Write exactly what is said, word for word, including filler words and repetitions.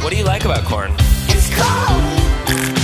What do you like about corn? It's cold.